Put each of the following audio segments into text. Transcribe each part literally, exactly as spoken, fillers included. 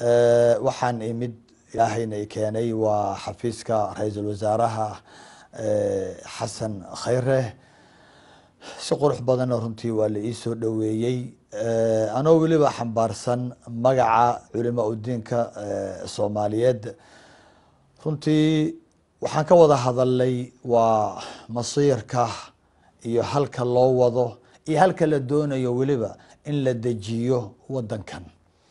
waxaan imid ilaahayna i keenay waa xafiiska ra-iisul wasaaraha xasan khayre. si qurux badanna runtii waa la ii soo dhoweeyey anoo weliba xambaarsan magaca culimo udiinka soomaaliyeed. runtii waxaan ka wada hadalnay waa masiirka iyo halka loo wado iyo halka la doonayo weliba in la dejiyo wadankan.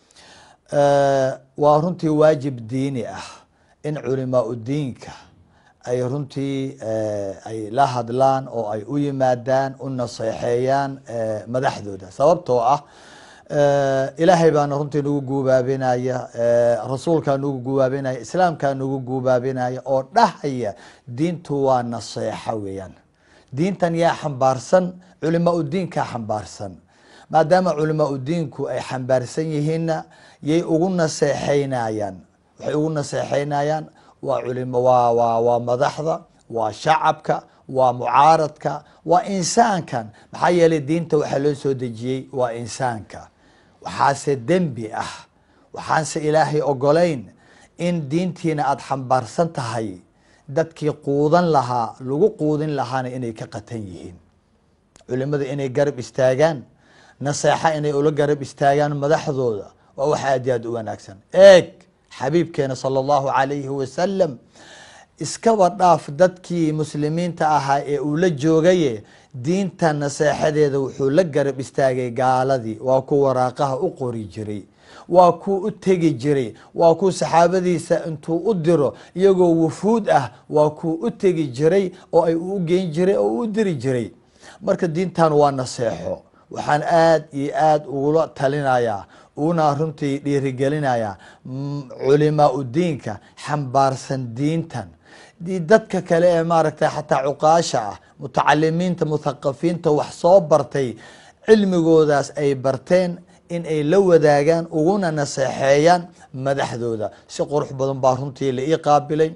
waa runtii waajib diini ah in culimaa udiinka ay runtii ay la hadlaan oo ay u yimaadaan u naseexeeyaan madaxdooda, sababtoo ah ilaahay baana runtii nagu guubaabinaya, rasuulkaa nagu guubaabinaya, islaamkaa nagu guubaabinaya oo dhahaya diintu waa naseexa weeyaan. diintan yaa xambaarsan? culimaa udiinkaa xambaarsan. maadaama culimaa udiinku ay xambaarsan yihiinna yay ugu naseexeynayaan. waxay ugu naseexeynayaan waa culimo, waa waa waa madaxda, waa shacabka, waa mucaaradka, waa insaankan. maxaa yeelay diinta waxaa loo soo dejiyey waa insaanka. waxaase dembi ah, waxaanse ilaahay ogolayn in diintiina aada xambaarsan tahay dadkii quudan lahaa, lagu quudin lahaana inay ka qatan yihiin. culimada inay garab istaagaan, naseexa inay ula garab istaagaan madaxdooda waa wax aad iyo aad u wanaagsan. eeg xabiibkeena sala allahu calayhi wasalam iskaba dhaaf dadkii muslimiinta ahaa ee uu la joogaye diinta naseexadeeda wuxuu la garab istaagay gaaladii. waa ku waraaqaha u qori jiray, waa kuu u tegi jiray, waa kuu saxaabadiisa intuu u diro iyagoo wufuud ah waa kuu u tegi jiray oo ay u geyn jiray oo u diri jiray. marka diintan waa naseexo. waxaan aad iyo aad ugula talinayaa una runtii dhiirigelinayaa culimaa udiinka xambaarsan diintan, dadka kale ee maaragtay xataa cuqaasha ah, mutacalimiinta, muthaqafiinta wax soo bartay, cilmigoodaas ay barteen in ay la wadaagaan uguna naseexeeyaan madaxdooda. si qurux badan baa runtii la ii qaabilay.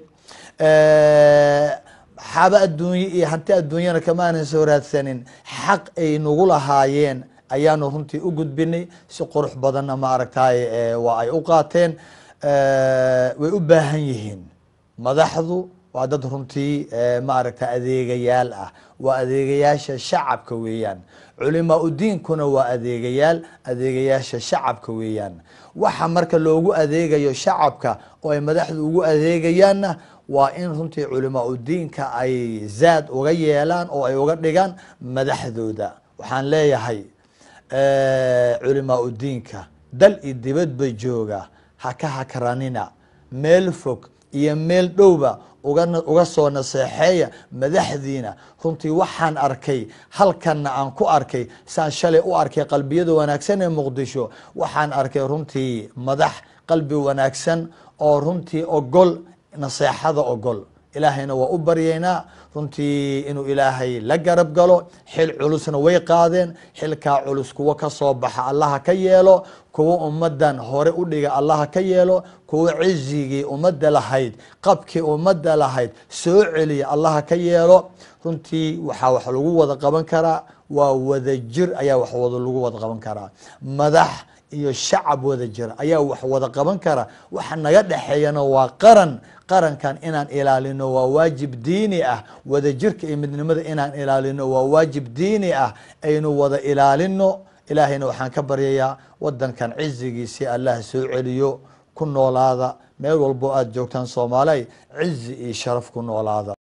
xaba adduunye iyo hanti adduunyana kamaanan soo raadsanin, xaq ay nagu lahaayeen ayaanu runtii u gudbinay. si qurux badanna ma aragtay waa ay u qaateen. way u baahan yihiin madaxdu. waa dad runtii ma aragta adeegayaal ah, waa adeegayaasha shacabka weeyaan. culimaa udiinkuna waa adeegayaal, adeegayaasha shacabka weeyaan. waxa marka loogu adeegayo shacabka oo ay madaxdu ugu adeegayaanna waa in runtii culimaa udiinka ay zaad uga yeelaan oo ay uga dhigaan madaxdooda. waxaan leeyahay culimaa udiinka dal iyo dibadba jooga, ha ka hakranina. meel fog iyo meel dhowba uga soo naseexeeya madaxdiina. runtii waxaan arkay halkanna aan ku arkay, saan shalay u arkay qalbiyada wanaagsan ee muqdisho. waxaan arkay runtii madax qalbi wanaagsan oo runtii ogol naseexada ogol. ilaahayna waa u baryeynaa runtii inuu ilaahay la garab galo. xil culusna way qaadeen. xilkaa culus kuwo ka soo baxa allaha ka yeelo, kuwo ummadan hore u dhiga allaha ka yeelo, kuwo cizigii ummadda lahayd, qabkii ummadda lahayd soo celiya allaha ka yeelo. runtii waxaa wax lagu wada qaban karaa waa wada jir, ayaa wax wada lagu wada qaban karaa. madax iyo shacab wada jira ayaa wax wada qaban kara. waxa naga dhexeeyana waa qaran. qarankan inaan ilaalino waa waajib diini ah. wada jirka iyo midnimada inaan ilaalino waa waajib diini ah. aynu wada ilaalino. ilaahayna waxaan ka baryayaa wadankan cizigiisii allah soo celiyo. ku noolaada meel walbo aad joogtaan soomaalay, cizi iyo sharaf ku noolaada.